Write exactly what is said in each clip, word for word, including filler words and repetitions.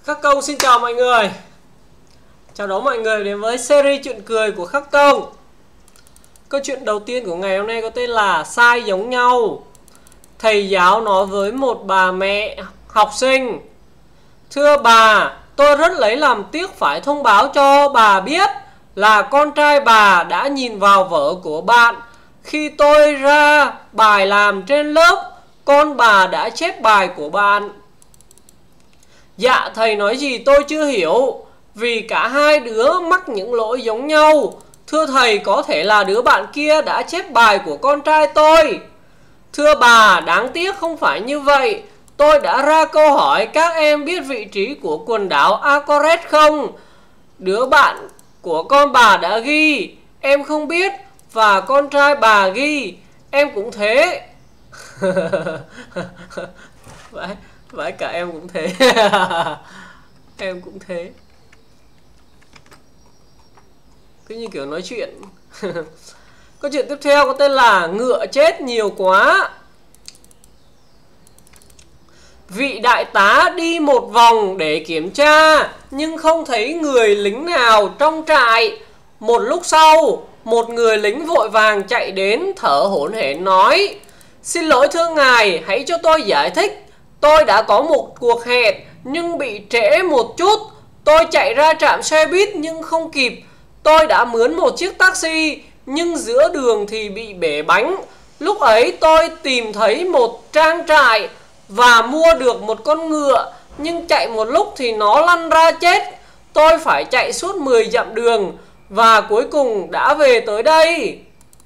Khắc Công xin chào mọi người. Chào đón mọi người đến với series chuyện cười của Khắc Công. Câu chuyện đầu tiên của ngày hôm nay có tên là Sai giống nhau. Thầy giáo nói với một bà mẹ học sinh: thưa bà, tôi rất lấy làm tiếc phải thông báo cho bà biết là con trai bà đã nhìn vào vở của bạn. Khi tôi ra bài làm trên lớp, con bà đã chép bài của bạn. Dạ thầy nói gì tôi chưa hiểu, vì cả hai đứa mắc những lỗi giống nhau. Thưa thầy, có thể là đứa bạn kia đã chép bài của con trai tôi. Thưa bà, đáng tiếc không phải như vậy. Tôi đã ra câu hỏi các em biết vị trí của quần đảo Anchorage không? Đứa bạn của con bà đã ghi em không biết, và con trai bà ghi em cũng thế. Vậy Vậy cả em cũng thế. Em cũng thế. Cứ như kiểu nói chuyện. Câu chuyện tiếp theo có tên là Ngựa chết nhiều quá. Vị đại tá đi một vòng để kiểm tra, nhưng không thấy người lính nào trong trại. Một lúc sau, một người lính vội vàng chạy đến thở hổn hển nói: xin lỗi thưa ngài, hãy cho tôi giải thích. Tôi đã có một cuộc hẹn nhưng bị trễ một chút. Tôi chạy ra trạm xe buýt nhưng không kịp. Tôi đã mướn một chiếc taxi nhưng giữa đường thì bị bể bánh. Lúc ấy tôi tìm thấy một trang trại và mua được một con ngựa, nhưng chạy một lúc thì nó lăn ra chết. Tôi phải chạy suốt mười dặm đường và cuối cùng đã về tới đây.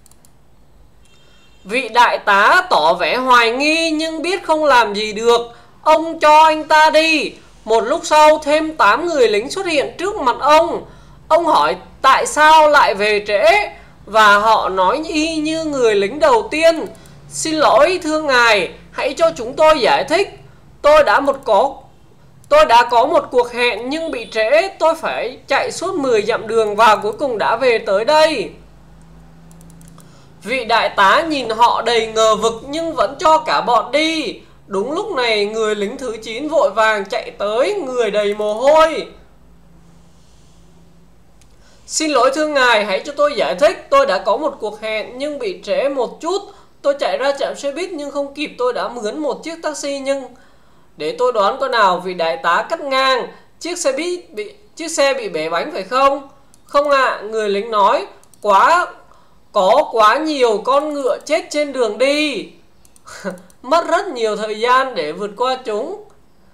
Vị đại tá tỏ vẻ hoài nghi nhưng biết không làm gì được. Ông cho anh ta đi. Một lúc sau thêm tám người lính xuất hiện trước mặt ông. Ông hỏi tại sao lại về trễ, và họ nói y như người lính đầu tiên: xin lỗi thưa ngài, hãy cho chúng tôi giải thích. Tôi đã một có Tôi đã có một cuộc hẹn nhưng bị trễ. Tôi phải chạy suốt mười dặm đường và cuối cùng đã về tới đây. Vị đại tá nhìn họ đầy ngờ vực nhưng vẫn cho cả bọn đi. Đúng lúc này người lính thứ chín vội vàng chạy tới, người đầy mồ hôi. Xin lỗi thưa ngài, hãy cho tôi giải thích. Tôi đã có một cuộc hẹn nhưng bị trễ một chút. Tôi chạy ra trạm xe buýt nhưng không kịp. Tôi đã mướn một chiếc taxi nhưng... Để tôi đoán coi nào. Vị đại tá cắt ngang: Chiếc xe buýt bị chiếc xe bị bể bánh phải không? Không ạ, à, người lính nói. Quá Có quá nhiều con ngựa chết trên đường đi. Mất rất nhiều thời gian để vượt qua chúng.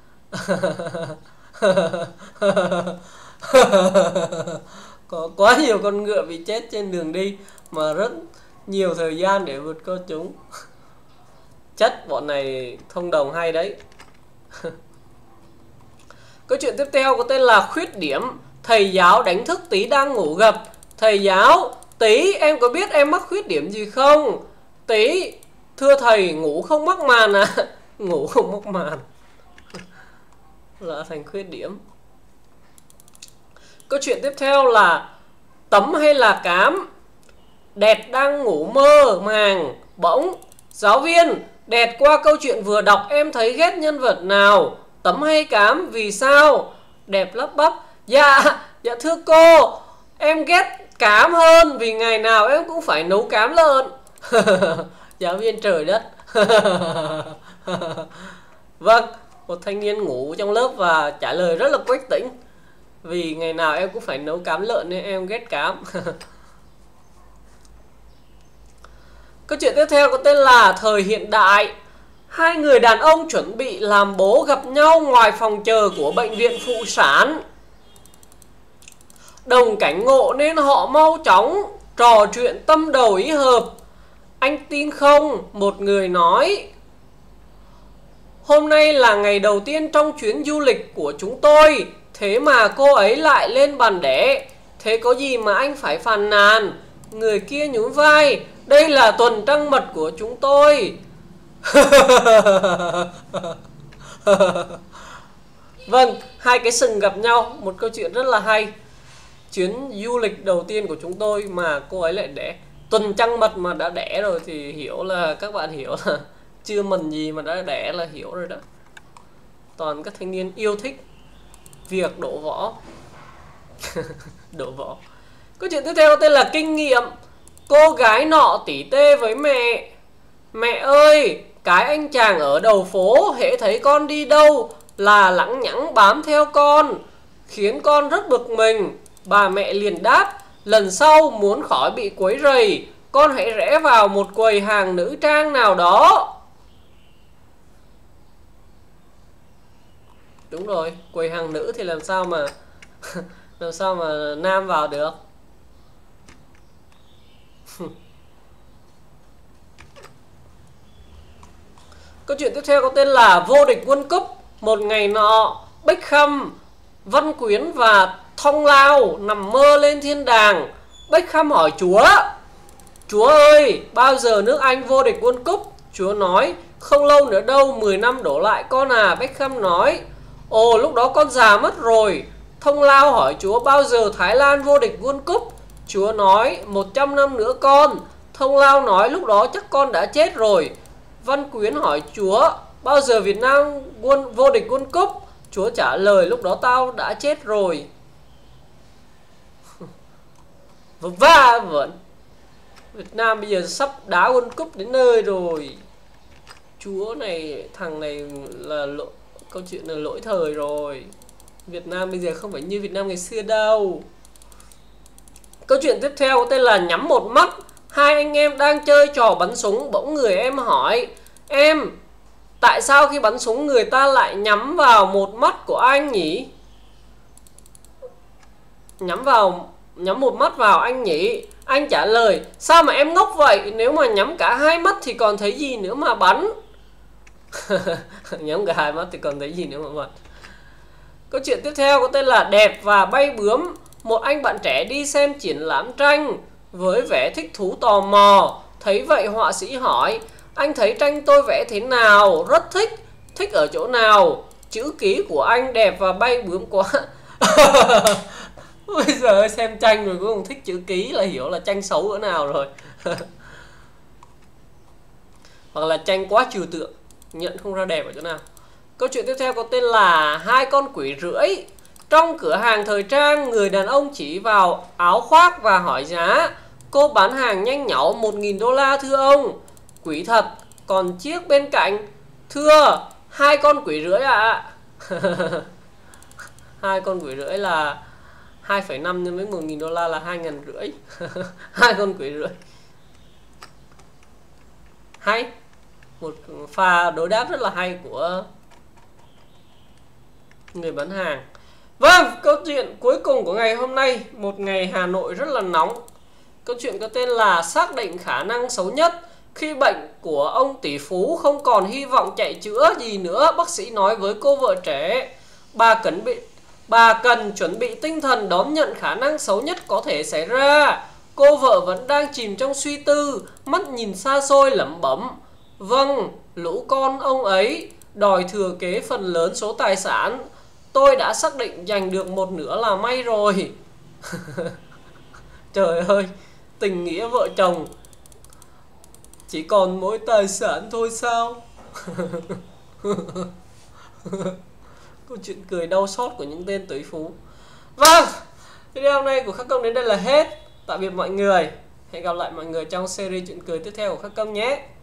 Có quá nhiều con ngựa bị chết trên đường đi mà rất nhiều thời gian để vượt qua chúng. Chất bọn này thông đồng hay đấy. Câu chuyện tiếp theo có tên là Khuyết điểm. Thầy giáo đánh thức Tí đang ngủ gật. Thầy giáo: Tí, em có biết em mắc khuyết điểm gì không? Tí: thưa thầy, ngủ không mắc màn à? Ngủ không mắc màn là thành khuyết điểm. Câu chuyện tiếp theo là Tấm hay là cám. Đẹt đang ngủ mơ màng bỗng: giáo viên, Đẹt qua câu chuyện vừa đọc em thấy ghét nhân vật nào, Tấm hay cám, vì sao? Đẹp lắp bắp: Dạ, dạ thưa cô, em ghét cám hơn vì ngày nào em cũng phải nấu cám lợn. Giáo viên: trời đất. Vâng, một thanh niên ngủ trong lớp và trả lời rất là quách tỉnh: vì ngày nào em cũng phải nấu cám lợn nên em ghét cám. Câu chuyện tiếp theo có tên là Thời hiện đại. Hai người đàn ông chuẩn bị làm bố gặp nhau ngoài phòng chờ của bệnh viện phụ sản. Đồng cảnh ngộ nên họ mau chóng trò chuyện tâm đầu ý hợp. Anh tin không? Một người nói: hôm nay là ngày đầu tiên trong chuyến du lịch của chúng tôi, thế mà cô ấy lại lên bàn đẻ. Thế có gì mà anh phải phàn nàn? Người kia nhún vai: đây là tuần trăng mật của chúng tôi. Vâng, hai cái sừng gặp nhau. Một câu chuyện rất là hay. Chuyến du lịch đầu tiên của chúng tôi mà cô ấy lại đẻ. Tuần trăng mật mà đã đẻ rồi thì hiểu là các bạn hiểu là chưa mần gì mà đã đẻ là hiểu rồi đó. Toàn các thanh niên yêu thích việc đổ vỏ. Đổ vỏ. Câu chuyện tiếp theo có tên là kinh nghiệm. Cô gái nọ tỉ tê với mẹ: mẹ ơi, cái anh chàng ở đầu phố hễ thấy con đi đâu là lẳng nhẳng bám theo con, khiến con rất bực mình. Bà mẹ liền đáp: lần sau muốn khỏi bị quấy rầy, con hãy rẽ vào một quầy hàng nữ trang nào đó. Đúng rồi, quầy hàng nữ thì làm sao mà làm sao mà nam vào được. Câu chuyện tiếp theo có tên là vô địch World Cup. Một ngày nọ, Beckham, Văn Quyến và Thông Lao nằm mơ lên thiên đàng. Beckham hỏi Chúa: Chúa ơi, bao giờ nước Anh vô địch World Cup? Chúa nói: không lâu nữa đâu, mười năm đổ lại con à. Beckham nói: ồ, lúc đó con già mất rồi. Thông Lao hỏi Chúa: bao giờ Thái Lan vô địch World Cup? Chúa nói: một trăm năm nữa con. Thông Lao nói: lúc đó chắc con đã chết rồi. Văn Quyến hỏi Chúa: bao giờ Việt Nam quân vô địch World Cup? Chúa trả lời: lúc đó tao đã chết rồi. Và vẫn Việt Nam bây giờ sắp đá World Cup đến nơi rồi. Chúa này, thằng này là lỗi, câu chuyện là lỗi thời rồi. Việt Nam bây giờ không phải như Việt Nam ngày xưa đâu. Câu chuyện tiếp theo có tên là nhắm một mắt. Hai anh em đang chơi trò bắn súng, bỗng người em hỏi: em, tại sao khi bắn súng người ta lại nhắm vào một mắt của anh nhỉ? Nhắm vào Nhắm một mắt vào anh nhỉ? Anh trả lời: sao mà em ngốc vậy? Nếu mà nhắm cả hai mắt thì còn thấy gì nữa mà bắn? Nhắm cả hai mắt thì còn thấy gì nữa mà bắn. Câu chuyện tiếp theo có tên là đẹp và bay bướm. Một anh bạn trẻ đi xem triển lãm tranh với vẻ thích thú tò mò. Thấy vậy họa sĩ hỏi: anh thấy tranh tôi vẽ thế nào? Rất thích. Thích ở chỗ nào? Chữ ký của anh đẹp và bay bướm quá. Bây giờ xem tranh rồi cũng không thích chữ ký là hiểu là tranh xấu cỡ nào rồi. Hoặc là tranh quá trừu tượng, nhận không ra đẹp ở chỗ nào. Câu chuyện tiếp theo có tên là hai con quỷ rưỡi. Trong cửa hàng thời trang, người đàn ông chỉ vào áo khoác và hỏi giá. Cô bán hàng nhanh nhảu: một nghìn đô la thưa ông. Quỷ thật. Còn chiếc bên cạnh: thưa, hai con quỷ rưỡi ạ. Hai con quỷ rưỡi là hai phẩy năm nhân với một nghìn đô la là hai nghìn rưỡi. Hai con quỷ rưỡi. Hay. Một pha đối đáp rất là hay của người bán hàng. Vâng, câu chuyện cuối cùng của ngày hôm nay, một ngày Hà Nội rất là nóng. Câu chuyện có tên là xác định khả năng xấu nhất. Khi bệnh của ông tỷ phú không còn hy vọng chạy chữa gì nữa, bác sĩ nói với cô vợ trẻ: Bà cần bị bà cần chuẩn bị tinh thần đón nhận khả năng xấu nhất có thể xảy ra. Cô vợ vẫn đang chìm trong suy tư, mắt nhìn xa xôi lẩm bẩm: vâng, lũ con ông ấy đòi thừa kế phần lớn số tài sản. Tôi đã xác định giành được một nửa là may rồi. Trời ơi, tình nghĩa vợ chồng chỉ còn mỗi tài sản thôi sao? Câu chuyện cười đau xót của những tên tỷ phú. Vâng, video hôm nay của Khắc Công đến đây là hết. Tạm biệt mọi người. Hẹn gặp lại mọi người trong series chuyện cười tiếp theo của Khắc Công nhé.